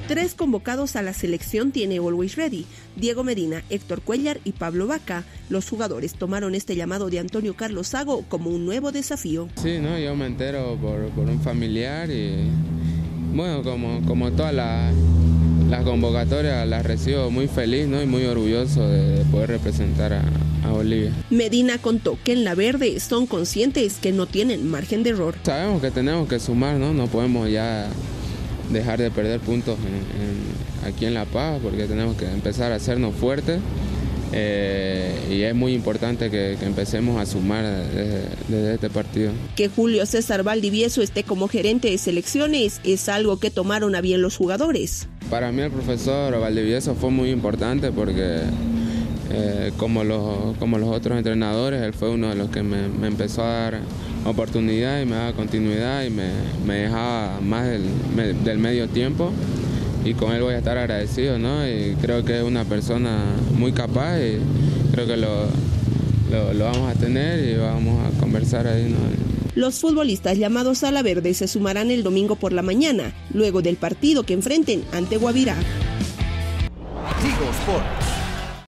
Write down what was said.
3 convocados a la selección tiene Always Ready: Diego Medina, Héctor Cuellar y Pablo Vaca. Los jugadores tomaron este llamado de Antonio Carlos Sago como un nuevo desafío. Sí, ¿no? Yo me entero por un familiar y bueno, como todas las convocatorias las recibo muy feliz, ¿no? Y muy orgulloso de poder representar a Bolivia. Medina contó que en la verde son conscientes que no tienen margen de error. Sabemos que tenemos que sumar, ¿no? No podemos ya dejar de perder puntos aquí en La Paz, porque tenemos que empezar a hacernos fuertes y es muy importante que empecemos a sumar desde este partido. Que Julio César Valdivieso esté como gerente de selecciones es algo que tomaron a bien los jugadores. Para mí el profesor Valdivieso fue muy importante porque como los otros entrenadores, él fue uno de los que me empezó a dar oportunidad y me daba continuidad y me dejaba más del medio tiempo, y con él voy a estar agradecido, ¿no? Y creo que es una persona muy capaz y creo que lo vamos a tener y vamos a conversar ahí, ¿no? Los futbolistas llamados a la verde se sumarán el domingo por la mañana, luego del partido que enfrenten ante Guavirá. Tigo Sports.